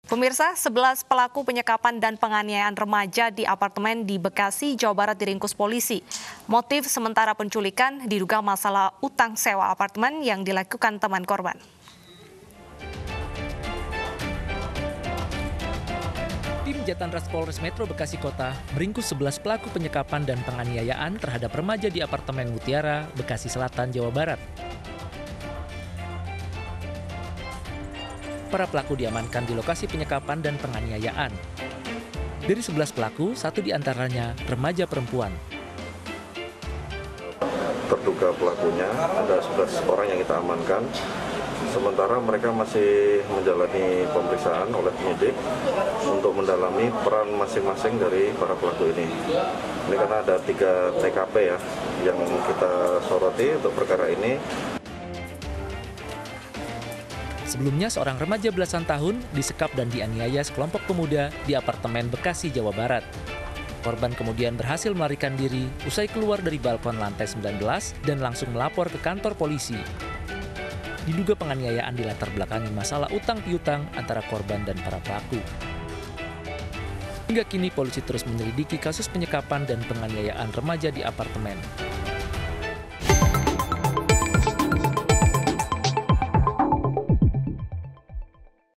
Pemirsa, 11 pelaku penyekapan dan penganiayaan remaja di apartemen di Bekasi, Jawa Barat diringkus polisi. Motif sementara penculikan diduga masalah utang sewa apartemen yang dilakukan teman korban. Tim Jatanras Polres Metro Bekasi Kota meringkus 11 pelaku penyekapan dan penganiayaan terhadap remaja di apartemen Mutiara, Bekasi Selatan, Jawa Barat. Para pelaku diamankan di lokasi penyekapan dan penganiayaan. Dari 11 pelaku, 1 diantaranya remaja perempuan. Terduga pelakunya ada 11 orang yang kita amankan. Sementara mereka masih menjalani pemeriksaan oleh penyidik untuk mendalami peran masing-masing dari para pelaku ini. Ini karena ada 3 TKP ya yang kita soroti untuk perkara ini. Sebelumnya, seorang remaja belasan tahun disekap dan dianiaya sekelompok pemuda di apartemen Bekasi, Jawa Barat. Korban kemudian berhasil melarikan diri usai keluar dari balkon lantai 19 dan langsung melapor ke kantor polisi. Diduga penganiayaan dilatar belakangi masalah utang piutang antara korban dan para pelaku. Hingga kini polisi terus menyelidiki kasus penyekapan dan penganiayaan remaja di apartemen.